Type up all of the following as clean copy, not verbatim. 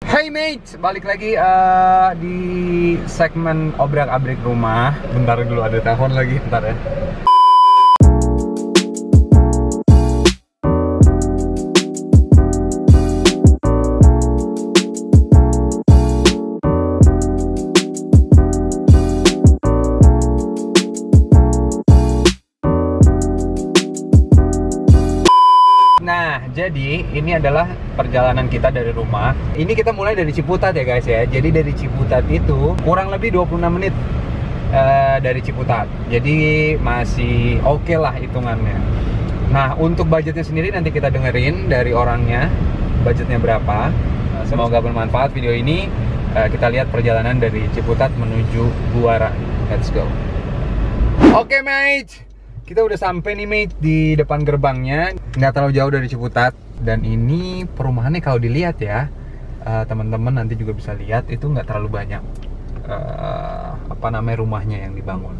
Hey mate, balik lagi di segmen obrak-abrik rumah. Bentar dulu, ada telepon lagi, bentar ya. Nah, jadi ini adalah perjalanan kita dari rumah. Ini kita mulai dari Ciputat ya guys ya. Jadi dari Ciputat itu kurang lebih 26 menit dari Ciputat. Jadi masih oke lah hitungannya. Nah, untuk budgetnya sendiri nanti kita dengerin dari orangnya budgetnya berapa. Semoga bermanfaat video ini. Kita lihat perjalanan dari Ciputat menuju Buaran. Let's go. Oke mate, kita udah sampai nih mate di depan gerbangnya, nggak terlalu jauh dari Ciputat. Dan ini perumahannya kalau dilihat ya, teman-teman nanti juga bisa lihat itu nggak terlalu banyak apa namanya rumahnya yang dibangun.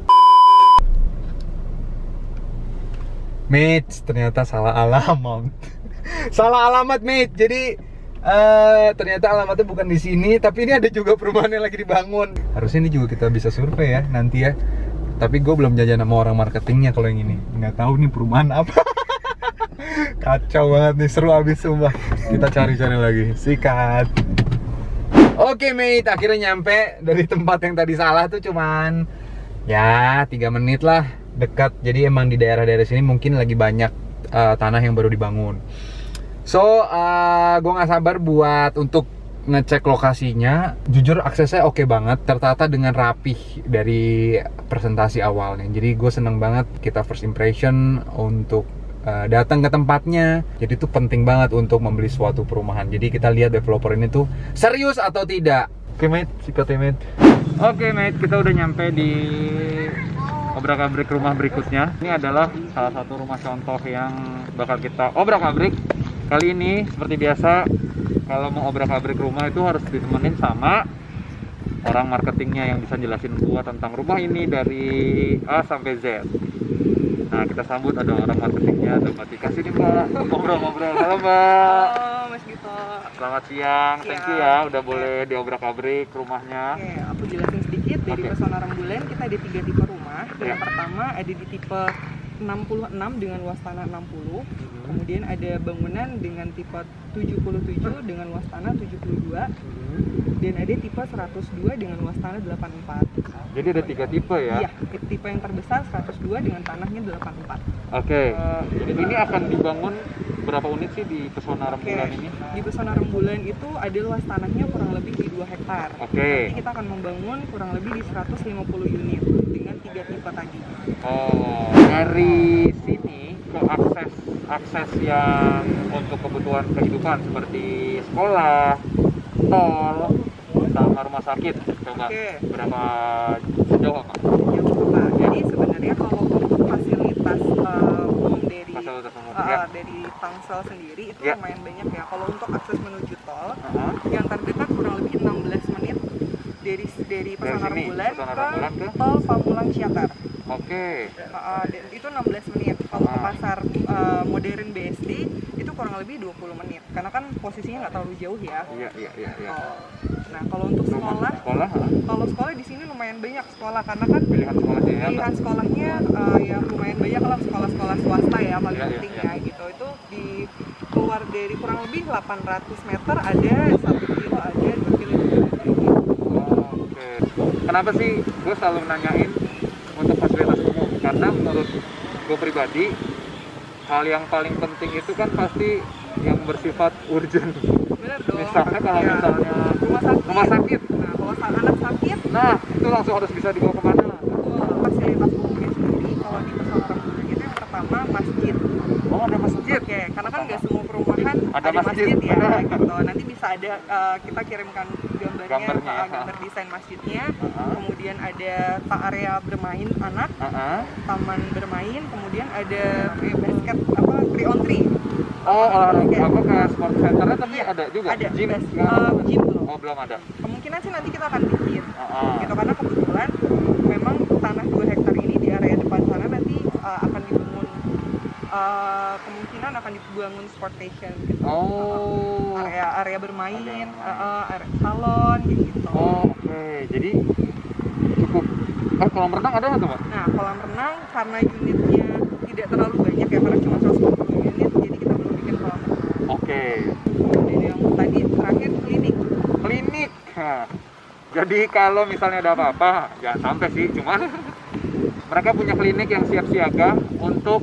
Mate, ternyata salah alamat. Salah alamat mate. Jadi ternyata alamatnya bukan di sini, tapi ini ada juga perumahan yang lagi dibangun. Harusnya ini juga kita bisa survei ya nanti ya. Tapi gue belum jajan sama orang marketingnya kalau yang ini. Nggak tahu nih perumahan apa. Kacau banget nih, seru abis sumpah. Kita cari-cari lagi. Sikat. Oke mate, akhirnya nyampe. Dari tempat yang tadi salah tuh cuman ya 3 menit lah, dekat. Jadi emang di daerah-daerah sini mungkin lagi banyak tanah yang baru dibangun. So, gue nggak sabar buat untuk ngecek lokasinya. Jujur aksesnya oke banget, tertata dengan rapih dari presentasi awalnya. Jadi gue seneng banget kita first impression untuk datang ke tempatnya. Jadi itu penting banget untuk membeli suatu perumahan. Jadi kita lihat developer ini tuh serius atau tidak. Oke mate, sikat ya mate. Oke mate, kita udah nyampe di obrak-abrik rumah berikutnya. Ini adalah salah satu rumah contoh yang bakal kita obrak-abrik. Kali ini seperti biasa, kalau mau obrak-abrik rumah itu harus ditemenin sama orang marketingnya yang bisa jelasin gua tentang rumah ini dari A sampai Z. Nah, kita sambut ada orang marketingnya, ada Mbak Tika sini Mbak, ngobrol-ngobrol. Halo Mbak. Halo Mas Gito. Selamat siang, thank you ya udah boleh diobrak-abrik rumahnya. Oke, aku jelasin sedikit. Dari Pesona Rembulan kita ada 3 tipe rumah. Yang pertama ada di tipe 66 dengan luas tanah 60. Kemudian ada bangunan dengan tipe 77 dengan luas tanah 72. Dan ada tipe 102 dengan luas tanah 84. Jadi ada 3 tipe ya? Iya, tipe yang terbesar 102 dengan tanahnya 84. Oke. Jadi ini akan dibangun berapa unit sih di Pesona Rembulan ini? Di Pesona Rembulan itu ada luas tanahnya kurang lebih di 2 hektar. Oke. Nanti kita akan membangun kurang lebih di 150 unit dengan 3 tipe tadi. Oh, dari sini ke akses yang untuk kebutuhan kehidupan seperti sekolah, tol, sama rumah sakit, coba berapa sejauh apa? Jadi sebenarnya kalau untuk fasilitas umum dari dari Tangsel sendiri itu lumayan banyak ya. Kalau untuk akses menuju tol, yang terdekat kurang lebih 16 menit dari Pesona Rembulan ke tol Pamulang Ciater. Oke. Itu 16 menit. Kalau ke pasar modern BSD itu kurang lebih 20 menit. Karena kan posisinya nggak terlalu jauh ya. Iya. Nah, kalau untuk sekolah, kalau sekolah di sini lumayan banyak sekolah karena kan pilihan sekolahnya ya lumayan banyak lah, sekolah-sekolah swasta ya paling penting ya gitu. Itu di keluar dari kurang lebih 800 meter ada 1 kilo, ada 2 kilo gitu. Oke. Kenapa sih gue selalu nanyain untuk fasilitas umum? Karena menurut gue pribadi, hal yang paling penting itu kan pasti yang bersifat urgent. Bener dong. Misalnya kalau misalnya rumah sakit. Nah, kalau anak sakit, nah itu langsung harus bisa dibawa kemana? Fasilitas umumnya sendiri kalau di Pesona Rembulan itu yang pertama masjid. Oh, ada masjid. Oke, karena kan nggak semua perumahan ada masjid ya gitu. Nanti bisa ada kita kirimkan gambar desain masjidnya. Kemudian ada area bermain anak, taman bermain, kemudian ada basket 3-on-3. Oh, olahraga apa kayak sport centernya tapi ada juga? Ada, gym belum. Oh, belum ada. Kemungkinan sih nanti kita akan bikin gitu, karena kebetulan memang tanah 2 hektar ini di area depan sana nanti akan dibangun kemungkinan depan akan dibangun sport station gitu. Oh. Area bermain, area salon gitu. Oh, oke. Jadi cukup. Kolam renang ada nggak tuh, Mbak? Nah, kolam renang karena unitnya tidak terlalu banyak ya, karena cuma 150 unit, jadi kita belum bikin kolam renang. Oke. Kemudian yang tadi terakhir klinik. Klinik. Nah, jadi kalau misalnya ada apa-apa, jangan sampai sih, cuman mereka punya klinik yang siap siaga untuk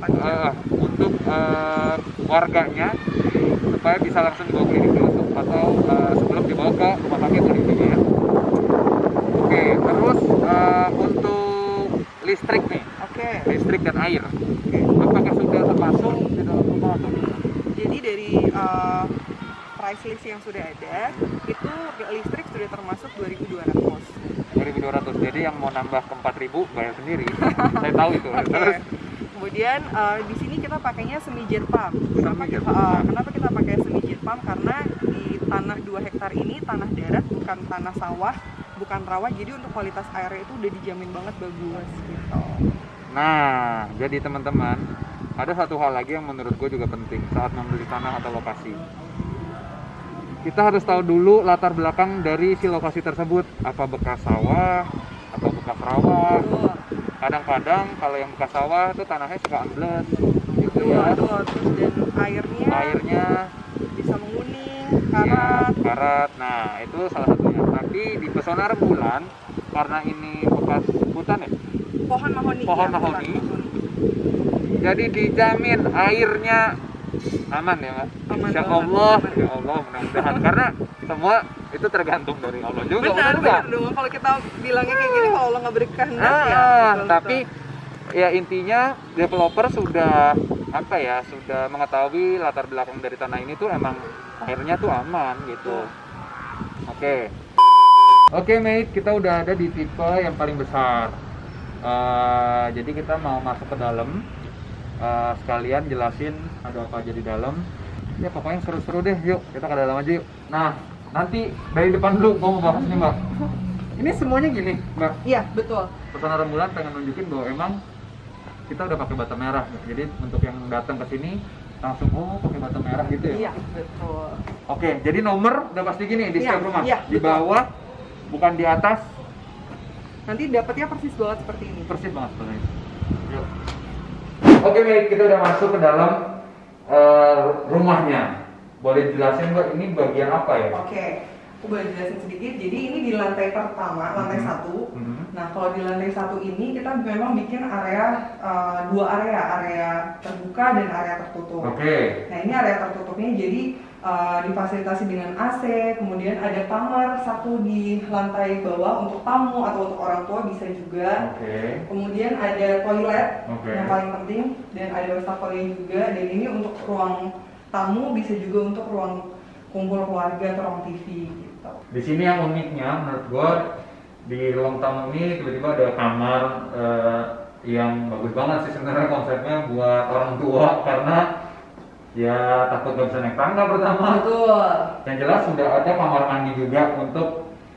warganya supaya bisa langsung dibawa klinik dulu atau sebelum dibawa ke rumah sakit intinya ya. Oke, terus untuk listrik nih. Oke. Listrik dan air. Oke. Apakah sudah termasuk di dalam rumah atau tidak? Jadi dari price list yang sudah ada, itu listrik sudah termasuk 2.200. 2.200. Jadi yang mau nambah ke 4.000 bayar sendiri. Saya tahu itu. Okay. Kemudian di sini kita pakainya semi jet pump. Kenapa kita pakai semi jet pump? Karena di tanah 2 hektar ini tanah darat, bukan tanah sawah, bukan rawa. Jadi untuk kualitas airnya itu udah dijamin banget bagus gitu. Nah, jadi teman-teman, ada satu hal lagi yang menurut gue juga penting saat membeli tanah atau lokasi. Kita harus tahu dulu latar belakang dari si lokasi tersebut, apa bekas sawah atau bekas rawa. Kadang-kadang kalau yang bekas sawah itu tanahnya suka ambles gitu ya. Terus dan airnya bisa menguning, karat. Nah, itu salah satunya. Tapi di Pesona Rembulan, karena ini bekas hutan ya, pohon mahoni. Jadi dijamin airnya aman ya, Mbak. Insya Allah, mudah-mudahan. Karena semua itu tergantung dari Allah juga. Benar dong. Kalau kita bilangnya kayak gini, kalau Allah nggak berikan tapi ya intinya developer sudah sudah mengetahui latar belakang dari tanah ini tuh emang airnya tuh aman gitu. Oke, mate, kita udah ada di tipe yang paling besar. Jadi kita mau masuk ke dalam. Sekalian jelasin ada apa aja di dalam. Ya pokoknya seru-seru deh, yuk kita ke dalam aja yuk. Nah, nanti dari depan dulu mau bahas nih, Mbak. Ini semuanya gini, Mbak. Iya, betul. Pesona Rembulan pengen nunjukin bahwa emang kita udah pakai bata merah. Jadi untuk yang datang ke sini langsung pakai bata merah gitu ya. Iya, betul. Oke, jadi nomor udah pasti gini di setiap rumah. Iya, di bawah, bukan di atas. Nanti dapatnya persis banget seperti ini. Persis banget seperti ini. Yuk. Oke, baik, kita udah masuk ke dalam rumahnya. Boleh jelasin, Mbak, ini bagian apa ya? Oke, aku boleh jelasin sedikit. Jadi ini di lantai pertama, lantai 1. Nah, kalau di lantai 1 ini kita memang bikin area 2 area terbuka dan area tertutup. Oke. Nah, ini area tertutupnya jadi difasilitasi dengan AC, kemudian ada kamar 1 di lantai bawah untuk tamu atau untuk orang tua bisa juga. Kemudian ada toilet yang paling penting dan ada wastafelnya juga, dan ini untuk ruang tamu, bisa juga untuk ruang kumpul keluarga atau ruang TV gitu. Di sini yang uniknya menurut gua di ruang tamu ini tiba-tiba ada kamar yang bagus banget sih sebenarnya konsepnya buat orang tua, karena ya takut gak bisa naik tangga pertama. Betul. Yang jelas sudah ada kamar mandi juga untuk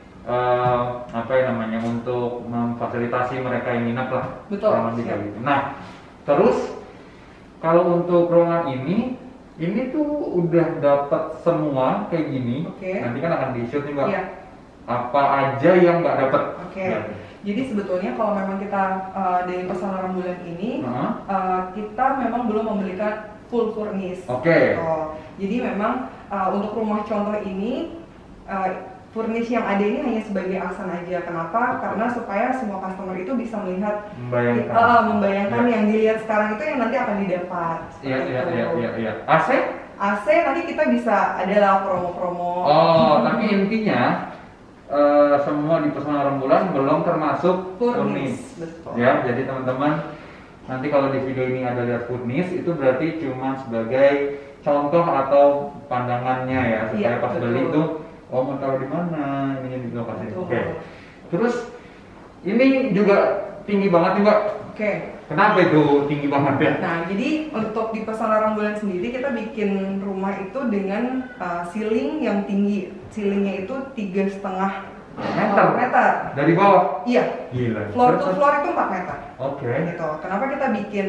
untuk memfasilitasi mereka yang nginep lah. Betul. Kamar mandi kayak gitu. Nah, terus kalau untuk ruangan ini tuh udah dapat semua kayak gini. Nanti kan akan di-shoot nih, Mbak. Iya. Apa aja yang nggak dapat? Jadi sebetulnya kalau memang kita dari Pesona Rembulan ini kita memang belum membelikan full furnish. Jadi memang untuk rumah contoh ini furnish yang ada ini hanya sebagai aksen aja. Kenapa? Karena supaya semua customer itu bisa melihat, membayangkan yang dilihat sekarang itu yang nanti akan didapat. Iya. AC nanti kita bisa adalah promo-promo. Tapi intinya semua di Pesona Rembulan belum termasuk furnish. Betul. Ya, jadi teman-teman nanti kalau di video ini ada lihat furnish, itu berarti cuma sebagai contoh atau pandangannya ya, supaya pas beli itu mau taruh di mana, ini di lokasi. Terus ini juga tinggi banget nih, Mbak. Kenapa itu tinggi banget ya? Nah, jadi untuk di Pesona Rembulan sendiri kita bikin rumah itu dengan ceiling yang tinggi. Ceilingnya itu 3,5 meter dari bawah? Iya. Gila. Floor to floor itu 4 meter. Gitu. Kenapa kita bikin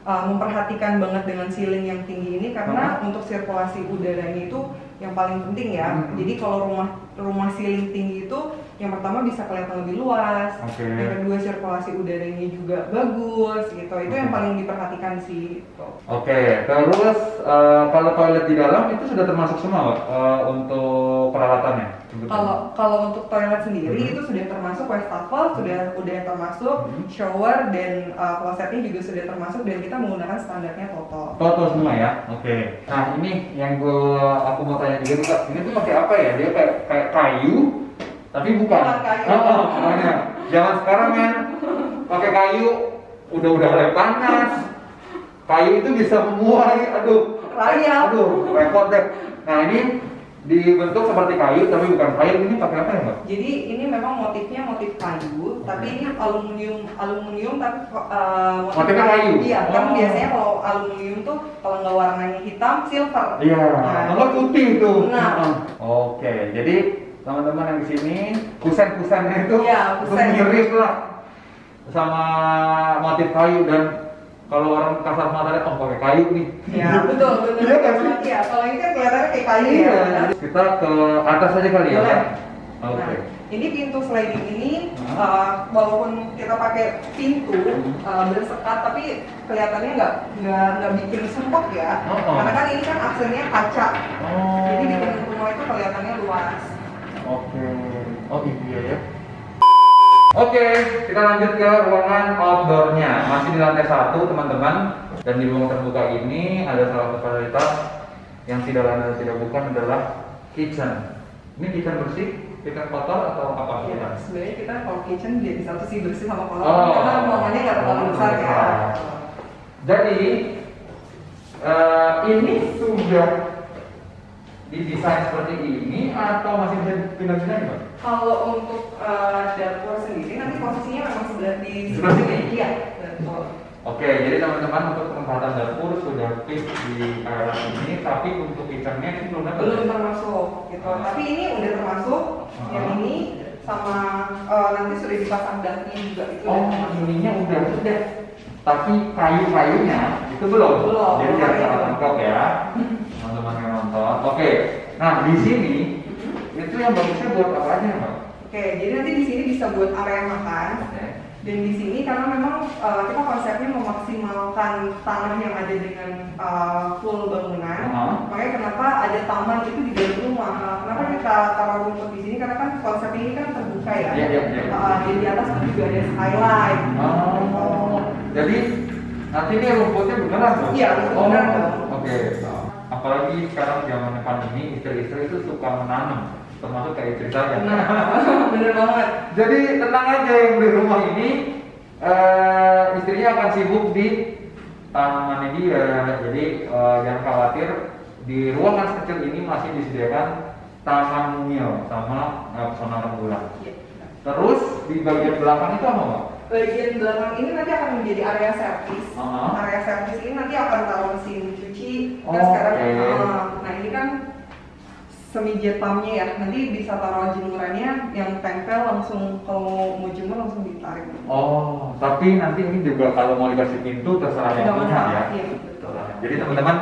memperhatikan banget dengan ceiling yang tinggi ini karena untuk sirkulasi udaranya itu yang paling penting ya. Jadi kalau rumah ceiling tinggi itu yang pertama bisa kelihatan lebih luas, yang kedua sirkulasi udaranya juga bagus gitu. Itu yang paling diperhatikan sih. Gitu. Terus kalau toilet di dalam itu sudah termasuk semua, Pak, untuk peralatannya? Kalau untuk toilet sendiri itu sudah termasuk wastafel, udah termasuk shower dan klosetnya juga sudah termasuk dan kita menggunakan standarnya TOTO semua ya. Nah ini yang aku mau tanya juga nih, Kak. Ini tuh pakai apa ya? Dia kayak kayu, tapi bukan. Makanya zaman sekarang kan pakai kayu udah mulai panas. Kayu itu bisa memuai, repot deh. Nah ini dibentuk seperti kayu tapi bukan kayu, ini pakai apa ya, Mbak? Jadi ini memang motifnya motif kayu, tapi ini aluminium tapi motifnya kayu. Iya, kan biasanya kalau aluminium tuh kalau nggak warnanya hitam, silver. Iya. Nah, putih tuh. Nah. Jadi teman-teman yang di sini kusen-kusennya itu mirip lah sama motif kayu dan kalau orang kasar mata lihat pakai kayu nih. Iya, betul. Iya kan sih? Iya, kalau ini kan kelihatannya kayak kayu ya. Kita ke atas aja kali ya. Nah, ini pintu sliding ini walaupun kita pakai pintu bersekat tapi kelihatannya nggak bikin sumpek ya. Karena kan ini kan aksennya kaca. Jadi bikin rumah itu kelihatannya luas. Iya ya. Kita lanjut ke ruangan outdoornya. Masih di lantai 1, teman-teman. Dan di ruang terbuka ini ada salah satu fasilitas yang tidak lain dan tidak bukan adalah kitchen. Ini kitchen bersih, kitchen kotor atau apa? Ya, sebenarnya kita kalau kitchen jadi satu sih bersih sama kotor karena ruangannya nggak terlalu besar ya. Jadi ini sudah didesain seperti ini atau masih bisa dipindah-pindah, Mbak? Kalau untuk dapur sendiri nanti posisinya memang di sebelah sini. Iya, betul. Jadi teman-teman untuk penempatan dapur sudah fix di area ini, tapi untuk kitchennya ini belum termasuk gitu. Tapi ini udah termasuk yang ini sama nanti sudah dipasang daknya juga itu. Ininya udah. Tapi kayu-kayunya itu belum. Jadi jangan salah tangkap ya, teman-teman yang nonton. Nah di sini itu yang bagusnya buat apa aja, Mbak? Jadi nanti di sini bisa buat area makan. Dan di sini karena memang kita konsepnya memaksimalkan tanah yang ada dengan full bangunan, makanya kenapa ada taman itu di dalam rumah. Kenapa kita taruh rumput di sini? Karena kan konsep ini kan terbuka ya. Di atas kan juga ada skylight. Jadi nanti ini rumputnya beneran dong? Iya, beneran dong. Apalagi sekarang zaman pandemi, istri-istri itu suka menanam, termasuk kayak istri saya. Bener banget. Jadi tenang aja yang di rumah ini, istrinya akan sibuk di tanamannya dia. Jadi jangan khawatir, di ruangan kecil ini masih disediakan taman mungil sama pesona rembulan. Terus di bagian belakang itu apa, Mbak? Bagian belakang ini nanti akan menjadi area servis. Area servis ini nanti akan taruh mesin cuci. Nah ini kan semi jet pumpnya ya, nanti bisa taruh jemurannya yang tempel langsung, kalau mau jemur langsung ditarik. Tapi nanti ini juga kalau mau dikasih pintu terserah yang punya ya. Iya, betul. Jadi teman-teman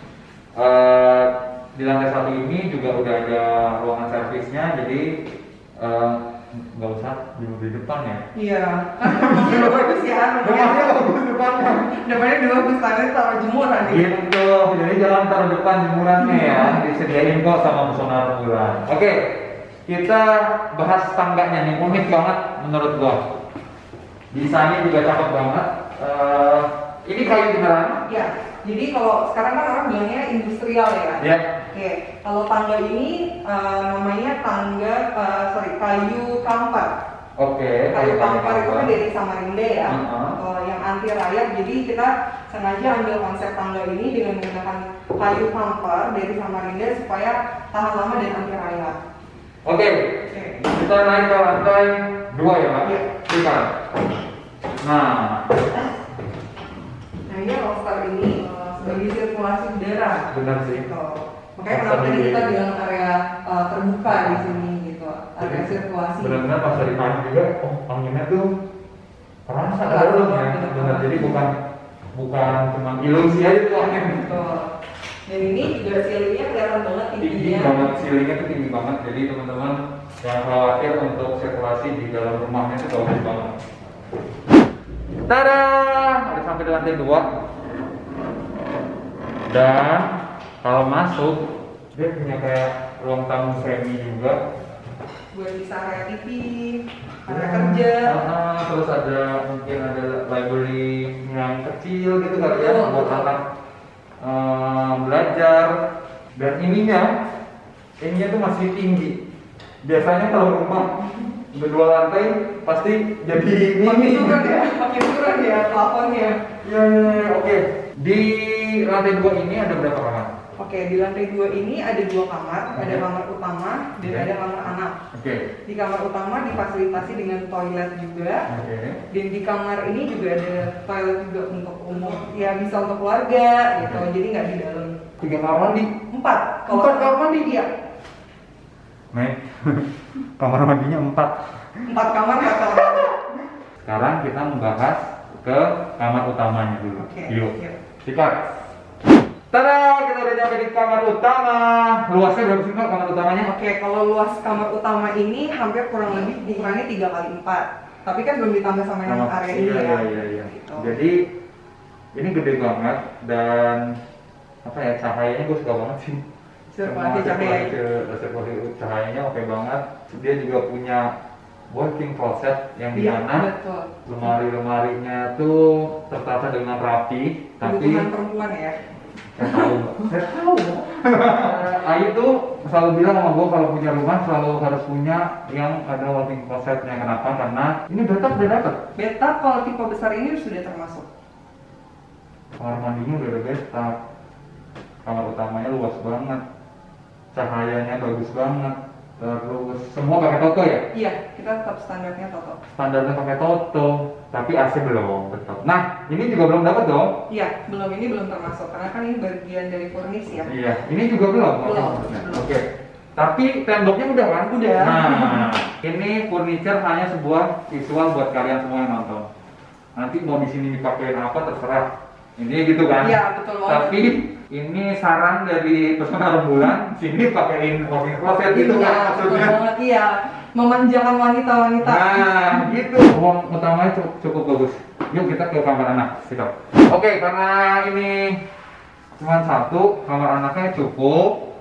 di lantai 1 ini juga udah ada ruangan servisnya, jadi nggak usah di depan ya. Iya, kan rumahnya bagus ya. Rumahnya bagus depannya. Depannya dulu bagus, tangannya taruh jemuran nih. Gitu, jadi jangan taruh depan jemurannya ya. Disediain kok sama pesona rembulan. Kita bahas tangganya nih, unik banget menurut gua. Desainnya juga cakep banget. Ini kayu beneran? Iya. Jadi kalau sekarang kan orang bilangnya industrial ya. Iya. Kalau tangga ini namanya kayu kamper. Kayu kamper itu kan dari Samarinda ya, yang anti rayap. Jadi kita sengaja ambil konsep tangga ini dengan menggunakan kayu kamper dari Samarinda supaya tahan lama dan anti rayap. Kita naik ke lantai 2 ya, Pak? Kita. Nah ini roster ini sebagai sirkulasi udara. Benar sih. Makanya kenapa tadi kita bilang area terbuka di sini gitu, area sirkulasi. Benar-benar pas dari pagi juga, anginnya tuh terasa dalam ya. Benar, jadi bukan bukan cuma ilusi aja tuh. Betul. Dan ini juga ceilingnya kelihatan banget Tinggi tingginya. banget, ceilingnya tuh tinggi banget. Jadi teman-teman yang khawatir untuk sirkulasi di dalam rumahnya itu bagus banget. Tada! Ada sampai di lantai 2. Dan kalau masuk dia punya kayak ruang tamu semi juga. Buat bisa area TV, area kerja. Terus ada mungkin ada library yang kecil gitu kali ya buat anak belajar. Dan ininya tuh masih tinggi. Biasanya kalau rumah berdua lantai pasti jadi mini. Pakai surat ya plafonnya. Ya, oke. Di lantai 2 ini ada berapa kamar? Oke, di lantai 2 ini ada 2 kamar, ada kamar utama dan ada kamar anak. Oke. Di kamar utama difasilitasi dengan toilet juga. Dan di kamar ini juga ada toilet juga untuk umum, ya bisa untuk keluarga gitu. Jadi nggak di dalam. 3 kamar mandi. 4. Kalau 4 kamar mandi? Iya. Kamar mandinya 4. 4 kamar, 4 kamar. Sekarang kita membahas ke kamar utamanya dulu. Yuk. Sikat. Tada, kita udah nyampe di kamar utama. Luasnya berapa sih Mbak kamar utamanya? Oke, kalau luas kamar utama ini hampir kurang lebih ukurannya 3x4. Tapi kan belum ditambah sama yang area ini ya. Iya. Gitu. Jadi ini gede banget dan apa ya, cahayanya gue suka banget sih. Sirkulasi cahaya. Sirkulasi cahayanya oke banget. Dia juga punya working closet yang di Iya, mana betul. lemari-lemarinya tuh tertata dengan rapi. Tapi Kebutuhan perempuan ya. Saya tahu. Ayu tuh selalu bilang sama gue kalau punya rumah selalu harus punya yang ada walk-in closetnya. Kenapa? Karena ini bathtub udah dapet. Bathtub kalau tipe besar ini sudah termasuk. Kamar mandinya udah ada bathtub. Kamar utamanya luas banget. Cahayanya bagus banget. Terus semua pakai Toto ya? Iya, kita tetap standarnya Toto. Standarnya pakai Toto, tapi AC belum tetap. Nah, ini juga belum dapat dong? Iya, ini belum termasuk karena kan ini bagian dari furnis ya. Iya, ini juga belum. Oke. Tapi temboknya udah kan? Udah. Nah, ini furniture hanya sebuah visual buat kalian semua yang nonton. Nanti mau di sini dipakai apa terserah. Ini gitu kan? Iya, betul banget. Tapi ini saran dari Pesona Rembulan, sini pakein walk-in closet gitu kan maksudnya. Betul banget, iya. Memanjakan wanita-wanita. Nah, gitu. Ruang utamanya cukup bagus. Yuk kita ke kamar anak. Sikap. Oke, karena ini cuma satu, kamar anaknya cukup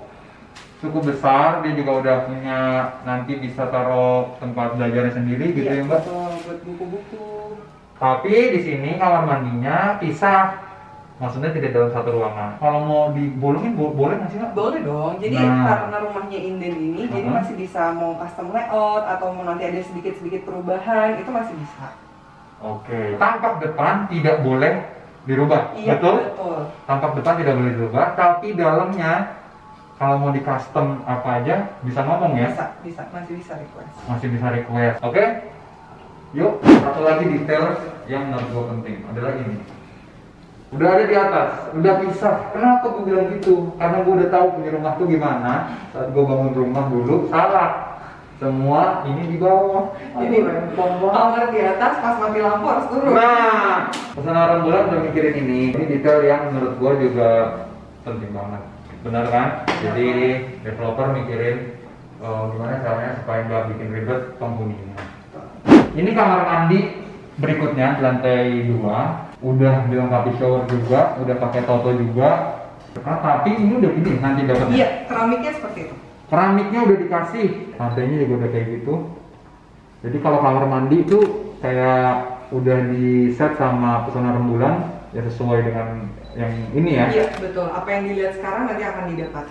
besar. Dia juga udah punya, nanti bisa taruh tempat belajarnya sendiri gitu ya Mbak. Betul, buat buku-buku. Tapi di sini kamar mandinya pisah. Maksudnya tidak dalam satu ruangan. Kalau mau dibolongin boleh nggak sih Mbak? Boleh dong. Jadi karena rumahnya inden ini, jadi masih bisa mau custom layout atau mau nanti ada sedikit-sedikit perubahan, itu masih bisa. Oke. Tampak depan tidak boleh dirubah. Iya, betul. Tampak depan tidak boleh dirubah, tapi dalamnya kalau mau di custom apa aja bisa ngomong ya? Bisa, masih bisa request. Masih bisa request. Oke? Yuk, satu lagi detail yang menurut gue penting. Ada lagi nih. Udah ada di atas, udah pisah. Kenapa gue bilang gitu? Karena gue udah tahu punya rumah tuh gimana. Saat gue bangun rumah dulu, salah. Semua ini di bawah. Jadi kamar di atas, pas mati lampu harus turun. Nah, Pesona Rembulan udah mikirin ini. Ini detail yang menurut gue juga penting banget. Benar kan? Jadi developer mikirin gimana caranya supaya nggak bikin ribet penghuninya. Ini kamar mandi berikutnya, lantai 2. Udah dilengkapi shower juga, udah pakai Toto juga. Tapi ini udah gini nanti dapatnya. Iya, keramiknya seperti itu. Keramiknya udah dikasih, lantainya juga udah kayak gitu. Jadi kalau kamar mandi itu kayak udah di set sama Pesona Rembulan ya sesuai dengan yang ini ya. Iya betul. Apa yang dilihat sekarang nanti akan didapat.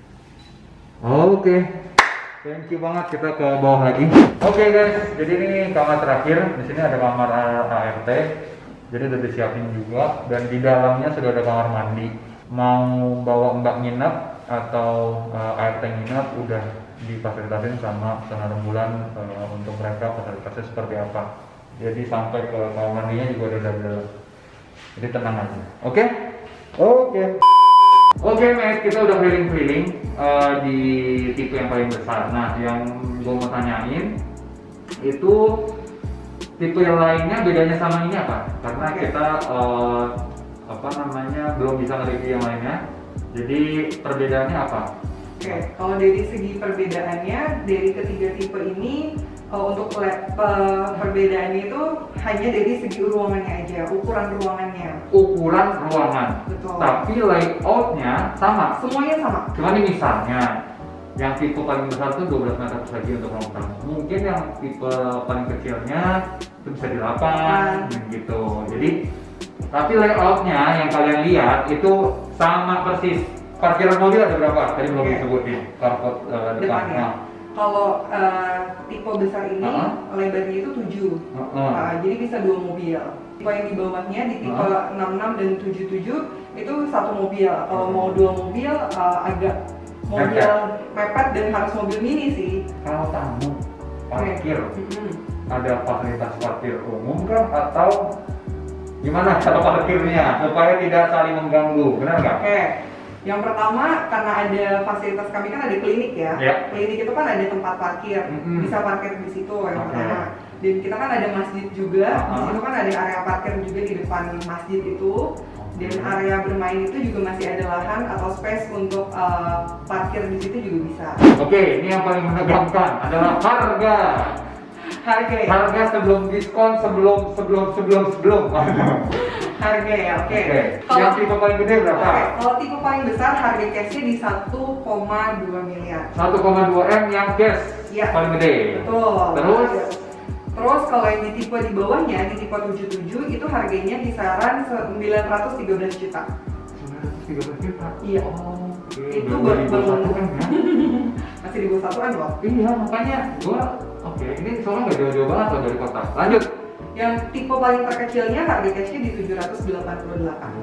Oke. Thank you banget, kita ke bawah lagi. Oke guys, jadi ini kamar terakhir. Di sini ada kamar ART. Jadi udah disiapin juga dan di dalamnya sudah ada kamar mandi. Mau bawa Mbak nginep atau ART nginep udah difasilitasin sama Pesona Rembulan untuk mereka fasilitasnya seperti apa. Jadi sampai ke kamar mandinya juga udah ada. Jadi tenang aja. Oke? Oke, Mas, kita udah keliling-keliling di tipe yang paling besar. Nah, yang gue mau tanyain itu tipe yang lainnya bedanya sama ini apa? Karena kita apa namanya belum bisa nge-review yang lainnya. Jadi perbedaannya apa? Oke, kalau dari segi perbedaannya dari ketiga tipe ini untuk perbedaannya itu hanya dari segi ruangannya aja, ukuran ruangannya. Ukuran ruangan. Betul. Tapi layoutnya sama. Semuanya sama. Cuma nih misalnya yang tipe paling besar tuh 12 meter persegi untuk ruang tamu. Mungkin yang tipe paling kecilnya itu bisa di 8 gitu. Jadi tapi layoutnya yang kalian lihat itu sama persis. Parkiran mobil ada berapa? Tadi belum disebutin. Carport depannya. Kalau tipe besar ini lebarnya itu 7. Jadi bisa 2 mobil. Tipe yang di bawahnya di tipe 66 dan 77 itu 1 mobil. Kalau mau 2 mobil agak mobil mepet dan harus mobil mini sih. Kalau tamu parkir ada fasilitas parkir umum kan atau gimana cara parkirnya supaya tidak saling mengganggu, benar nggak? Oke. Yang pertama, karena ada fasilitas kami kan ada klinik ya. Klinik itu kan ada tempat parkir, bisa parkir di situ yang pertama. Dan kita kan ada masjid juga, di situ kan ada area parkir juga di depan masjid itu. Dan area bermain itu juga masih ada lahan atau space untuk parkir di situ juga bisa. Oke, ini yang paling menegangkan adalah harga. Harga sebelum diskon, sebelum. Harga ya, oke. Yang tipe paling gede berapa? Kalau tipe paling besar harga cashnya di 1,2 miliar. 1,2 M yang cash paling gede. Betul. Terus kalau yang di tipe di bawahnya, di tipe 77 itu harganya kisaran 913 juta. 913 juta? Iya. Itu baru kan ya? Masih di bawah satuan loh. Iya, makanya gua ini soalnya nggak jauh-jauh banget loh dari kota. Lanjut. Yang tipe paling terkecilnya harga cashnya di 788.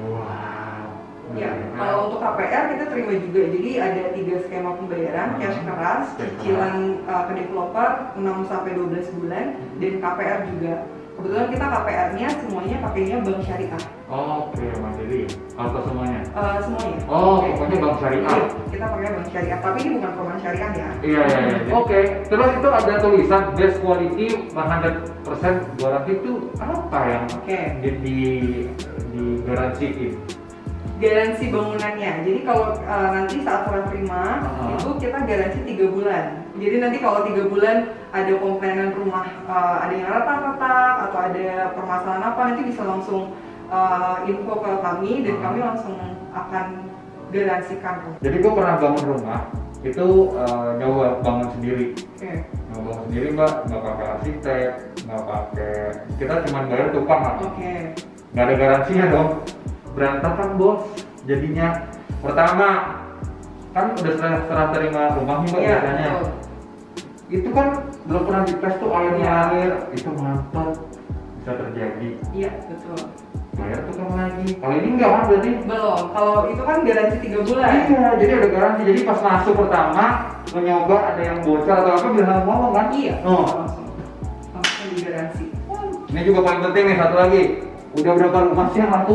Ya, kalau untuk KPR kita terima juga. Jadi ada 3 skema pembayaran, cash keras, cicilan ke developer 6-12 bulan, dan KPR juga. Kebetulan kita KPR-nya semuanya pakainya bank syariah. Oke, Mandiri. Atau semuanya? Semuanya. Pokoknya bank syariah. Iya, kita pakai bank syariah, tapi ini bukan perumahan syariah ya. Iya. Oke, terus itu ada tulisan best quality 100% garansi itu apa yang di garansiin? Garansi bangunannya. Jadi kalau nanti saat serah terima itu kita garansi 3 bulan. Jadi nanti kalau 3 bulan ada komplainan rumah ada yang retak-retak atau ada permasalahan apa, nanti bisa langsung info ke kami dan kami langsung akan garansikan. Jadi gue pernah bangun rumah itu nyoba bangun sendiri. Nyoba bangun sendiri nggak pakai arsitek, nggak pakai, kita cuma bayar tukang lah. Nggak ada garansinya dong. Berantakan bos, jadinya pertama kan udah serah terima rumah nih mbak biasanya. Itu kan belum pernah dites tuh air, itu mantap bisa terjadi. Iya betul. Bayar tukang lagi. Kalau ini enggak kan berarti? Belum. Kalau itu kan garansi 3 bulan. Iya, jadi ada garansi. Jadi pas masuk pertama mencoba ada yang bocor atau apa bilang ngomong kan? Iya. Langsung di garansi. Ini juga paling penting nih satu lagi. Udah berapa rumah sih yang laku?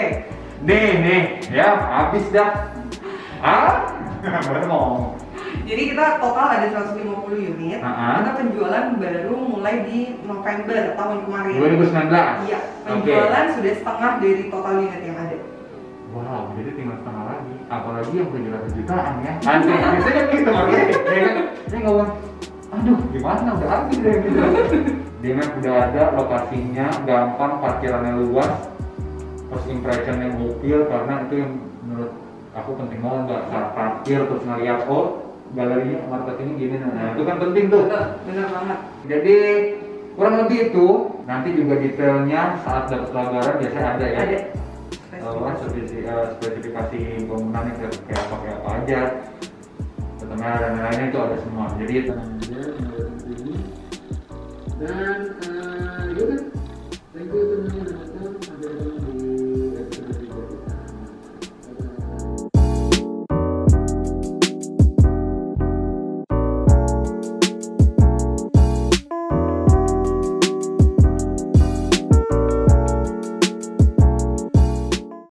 Nih, ya habis dah. Baru ngomong. Jadi kita total ada 150 unit. Kita penjualan baru mulai di November tahun kemarin. 2019. Iya, penjualan sudah setengah dari total unit yang ada. Wow, jadi tinggal setengah lagi. Apalagi yang penjualan jutaan ya. Antri, biasanya gitu makanya. Ini ngomong, aduh gimana udah habis deh gitu. Dia udah ada lokasinya, gampang, parkirannya luas, first impressionnya mobil, karena itu yang menurut aku penting banget, nggak saat parkir terus ngeliat galerinya marketingnya gini, nah itu kan penting tuh. Benar banget. Jadi kurang lebih itu, nanti juga detailnya saat dapat pelajaran biasanya ada ya. Ada. Spesifikasi bangunannya kayak apa aja, pertama dan lainnya itu ada semua. Jadi tenang aja, dan